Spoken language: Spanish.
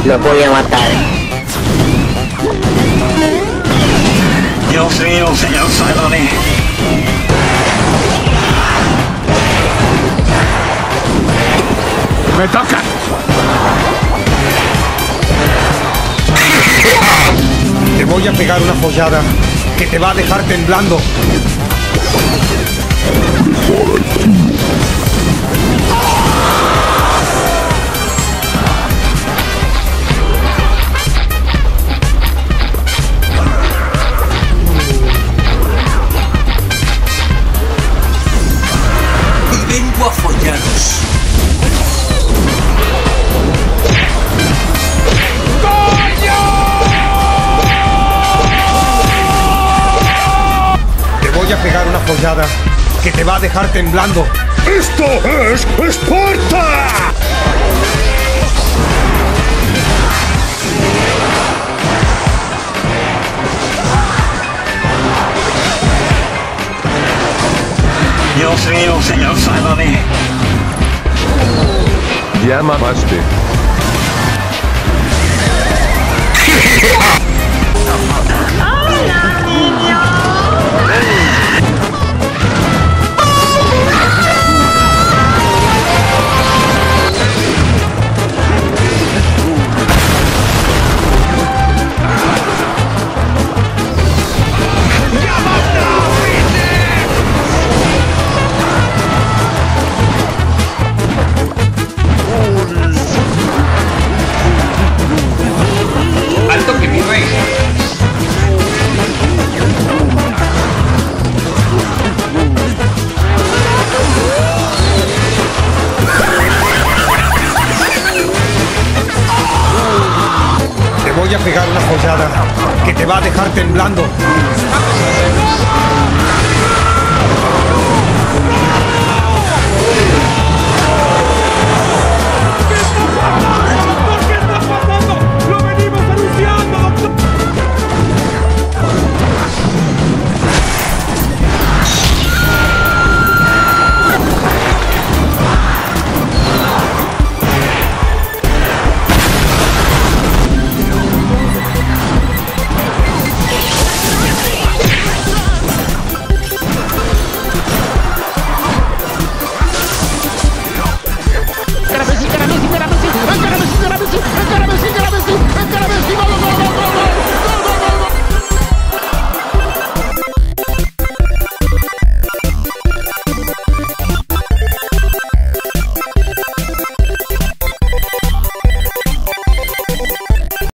Lo voy a matar. Dios mío, señor Saloni. ¡Me toca! Te voy a pegar una follada que te va a dejar temblando. Vengo a follaros. Te voy a pegar una follada que te va a dejar temblando. ¡Esto es Esparta! Dios mío, señor Saloni. Ya mamaste. ¡Alto que mi rey! Te voy a pegar una follada que te va a dejar temblando.